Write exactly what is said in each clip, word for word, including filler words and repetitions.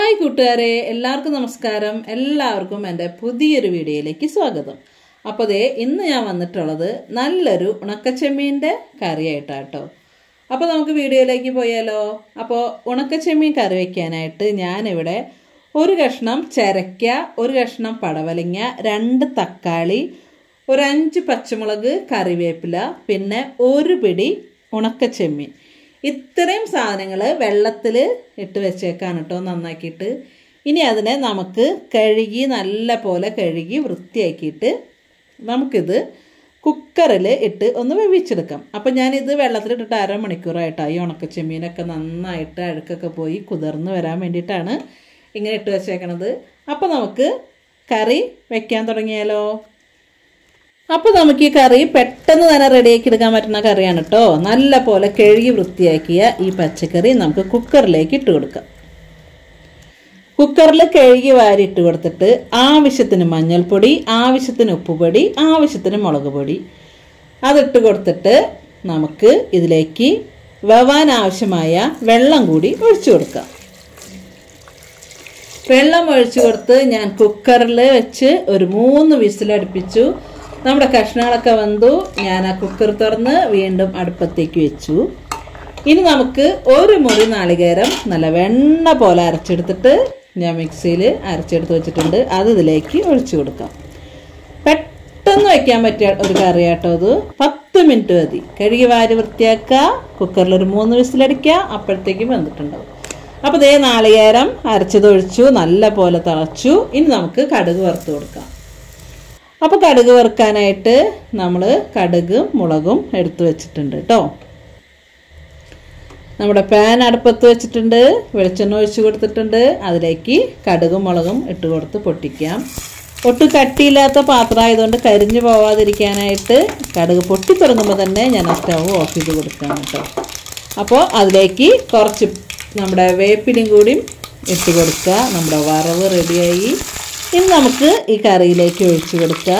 Hi കൂട്ടുകാരെ, എല്ലാവർക്കും നമസ്കാരം. എല്ലാവർക്കും എൻ്റെ പുതിയൊരു വീഡിയോയിലേക്ക് സ്വാഗതം. അപ്പോൾ ദേ ഇന്ന് ഞാൻ വന്നിട്ടുള്ളത് നല്ലൊരു ഉണക്കച്ചെമ്മീൻ്റെ കറിയായിട്ടാണ് കേട്ടോ. അപ്പോൾ നമുക്ക് വീഡിയോയിലേക്ക് പോയാലോ. അപ്പോൾ ഉണക്കച്ചെമ്മീൻ കറി വയ്ക്കാനായിട്ട് ഞാനിവിടെ ഒരു കഷ്ണം ചിരക്ക, ഒരു കഷ്ണം പടവലങ്ങ, രണ്ട് തക്കാളി, ഒരു അഞ്ച് പച്ചമുളക്, കറിവേപ്പില, പിന്നെ ഒരു പിടി ഉണക്കച്ചെമ്മീൻ, ഇത്രയും സാധനങ്ങൾ വെള്ളത്തിൽ ഇട്ട് വെച്ചേക്കാണ് കേട്ടോ നന്നാക്കിയിട്ട്. ഇനി അതിനെ നമുക്ക് കഴുകി നല്ല പോലെ കഴുകി വൃത്തിയാക്കിയിട്ട് നമുക്കിത് കുക്കറിൽ ഇട്ട് ഒന്ന് വേവിച്ചെടുക്കാം. അപ്പോൾ ഞാനിത് വെള്ളത്തിലിട്ടിട്ട് അരമണിക്കൂറായിട്ടാണ് ഈ ഉണക്കച്ചെമ്മീനൊക്കെ നന്നായിട്ട് അഴുക്കൊക്കെ പോയി കുതിർന്ന് വരാൻ വേണ്ടിയിട്ടാണ് ഇങ്ങനെ ഇട്ട് വെച്ചേക്കണത്. അപ്പോൾ നമുക്ക് കറി വയ്ക്കാൻ തുടങ്ങിയാലോ. അപ്പോൾ നമുക്ക് ഈ കറി പെട്ടെന്ന് തന്നെ റെഡിയാക്കി എടുക്കാൻ പറ്റുന്ന കറിയാണ് കേട്ടോ. നല്ല പോലെ കഴുകി വൃത്തിയാക്കിയ ഈ പച്ചക്കറി നമുക്ക് കുക്കറിലേക്ക് ഇട്ട് കൊടുക്കാം. കുക്കറിൽ കഴുകി വാരി ഇട്ട് കൊടുത്തിട്ട് ആവശ്യത്തിന് മഞ്ഞൾപ്പൊടി, ആവശ്യത്തിന് ഉപ്പുപൊടി, ആവശ്യത്തിന് മുളക് പൊടി അതിട്ട് കൊടുത്തിട്ട് നമുക്ക് ഇതിലേക്ക് വേവാൻ ആവശ്യമായ വെള്ളം കൂടി ഒഴിച്ചു കൊടുക്കാം. വെള്ളം ഒഴിച്ചു കൊടുത്ത് ഞാൻ കുക്കറിൽ വെച്ച് ഒരു മൂന്ന് വിസിലടുപ്പിച്ചു. നമ്മുടെ കഷ്ണങ്ങളൊക്കെ വെന്തു. ഞാൻ ആ കുക്കർ തുറന്ന് വീണ്ടും അടുപ്പത്തേക്ക് വെച്ചു. ഇനി നമുക്ക് ഒരു മുറി നാളികേരം നല്ല വെണ്ണ പോലെ അരച്ചെടുത്തിട്ട് ഞാൻ മിക്സിയിൽ അരച്ചെടുത്ത് വെച്ചിട്ടുണ്ട്. അത് ഇതിലേക്ക് ഒഴിച്ചു കൊടുക്കാം. പെട്ടെന്ന് വയ്ക്കാൻ പറ്റിയ ഒരു കറിയാട്ടോ അത്. പത്ത് മിനിറ്റ് മതി. കഴുകി വാരി വൃത്തിയാക്കുക, കുക്കറിൽ ഒരു മൂന്ന് വിസിലടിക്കുക, അപ്പോഴത്തേക്കും വെന്തിട്ടുണ്ടാവും. അപ്പോൾ ഇതേ നാളികേരം അരച്ചതൊഴിച്ചു, നല്ല പോലെ തിളച്ചു. ഇനി നമുക്ക് കടുക് വറുത്ത് കൊടുക്കാം. അപ്പോൾ കടുക് വറുക്കാനായിട്ട് നമ്മൾ കടുകും മുളകും എടുത്തു വെച്ചിട്ടുണ്ട് കേട്ടോ. നമ്മുടെ പാൻ അടുപ്പത്ത് വെച്ചിട്ടുണ്ട്. വെളിച്ചെണ്ണ ഒഴിച്ച് കൊടുത്തിട്ടുണ്ട്. അതിലേക്ക് കടുകും മുളകും ഇട്ട് കൊടുത്ത് പൊട്ടിക്കാം. ഒട്ടും കട്ടിയില്ലാത്ത പാത്രം ആയതുകൊണ്ട് കരിഞ്ഞു പോവാതിരിക്കാനായിട്ട് കടുക് പൊട്ടി തുടങ്ങുമ്പോൾ തന്നെ ഞാൻ ആ സ്റ്റവ് ഓഫ് ചെയ്ത് കൊടുക്കാം കേട്ടോ. അപ്പോൾ അതിലേക്ക് കുറച്ച് നമ്മുടെ വേപ്പിലും കൂടി ഇട്ട് കൊടുക്കുക. നമ്മുടെ വറവ് റെഡിയായി. ഇനി നമുക്ക് ഈ കറിയിലേക്ക് ഒഴിച്ചു കൊടുക്കുക.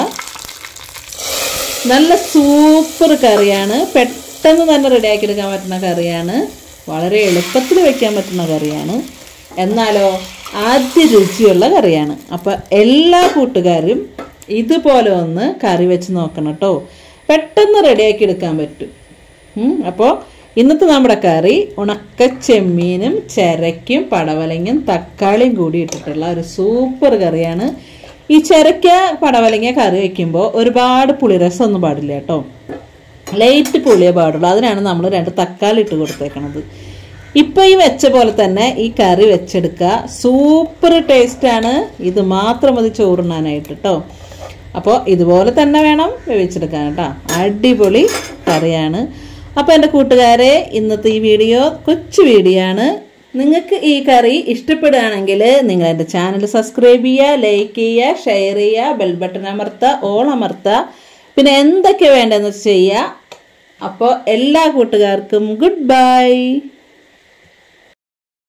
നല്ല സൂപ്പർ കറിയാണ്. പെട്ടെന്ന് തന്നെ റെഡിയാക്കി എടുക്കാൻ പറ്റുന്ന കറിയാണ്. വളരെ എളുപ്പത്തിൽ വയ്ക്കാൻ പറ്റുന്ന കറിയാണ്. എന്നാലോ ആദ്യ രുചിയുള്ള കറിയാണ്. അപ്പോൾ എല്ലാ കൂട്ടുകാരും ഇതുപോലെ ഒന്ന് കറി വെച്ച് നോക്കണം കേട്ടോ. പെട്ടെന്ന് റെഡിയാക്കി എടുക്കാൻ പറ്റും. അപ്പോൾ ഇന്നത്തെ നമ്മുടെ കറി ഉണക്കച്ചെമ്മീനും ചിരയ്ക്കും പടവലങ്ങയും തക്കാളിയും കൂടി ഇട്ടിട്ടുള്ള ഒരു സൂപ്പർ കറിയാണ്. ഈ ചിരയ്ക്ക പടവലങ്ങ കറി വയ്ക്കുമ്പോൾ ഒരുപാട് പുളിരസം ഒന്നും പാടില്ല കേട്ടോ. ലൈറ്റ് പുളിയേ പാടുള്ളൂ. അതിനാണ് നമ്മൾ രണ്ട് തക്കാളി ഇട്ട് കൊടുത്തേക്കണത്. ഇപ്പം ഈ വെച്ച പോലെ തന്നെ ഈ കറി വെച്ചെടുക്കുക. സൂപ്പർ ടേസ്റ്റാണ്. ഇത് മാത്രം മതി ചോറുണ്ണാനായിട്ട് കേട്ടോ. അപ്പോൾ ഇതുപോലെ തന്നെ വേണം വേവിച്ചെടുക്കാൻ കേട്ടോ. അടിപൊളി കറിയാണ്. അപ്പോൾ എൻ്റെ കൂട്ടുകാരെ, ഇന്നത്തെ ഈ വീഡിയോ കൊച്ചു വീഡിയോ ആണ്. നിങ്ങൾക്ക് ഈ കറി ഇഷ്ടപ്പെടുകയാണെങ്കിൽ നിങ്ങൾ എൻ്റെ ചാനൽ സബ്സ്ക്രൈബ് ചെയ്യുക, ലൈക്ക് ചെയ്യുക, ഷെയർ ചെയ്യുക, ബെൽ ബട്ടൺ അമർത്തുക, ഓൾ അമർത്തുക, പിന്നെ എന്തൊക്കെ വേണ്ടതെന്ന് ചെയ്യുക. അപ്പോൾ എല്ലാ കൂട്ടുകാർക്കും ഗുഡ് ബൈ.